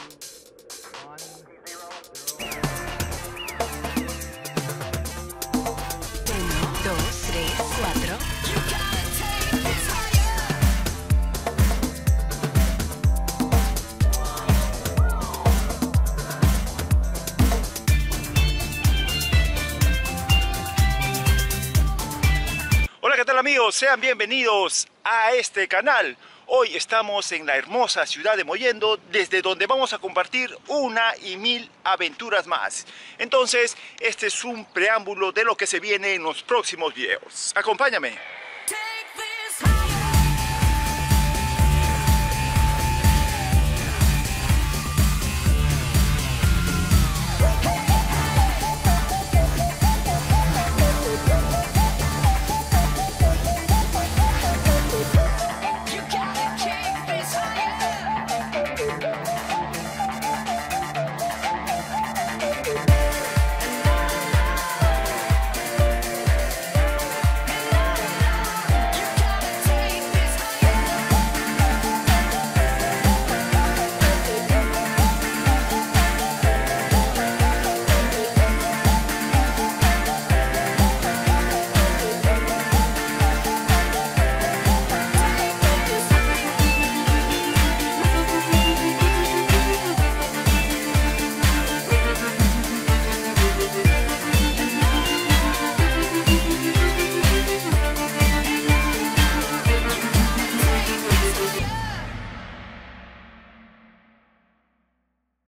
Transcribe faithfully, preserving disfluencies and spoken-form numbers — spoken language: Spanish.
Dos, tres, cuatro. Hola, ¿qué tal amigos? Sean bienvenidos a este canal. Hoy estamos en la hermosa ciudad de Mollendo, desde donde vamos a compartir una y mil aventuras más. Entonces, este es un preámbulo de lo que se viene en los próximos videos. Acompáñame.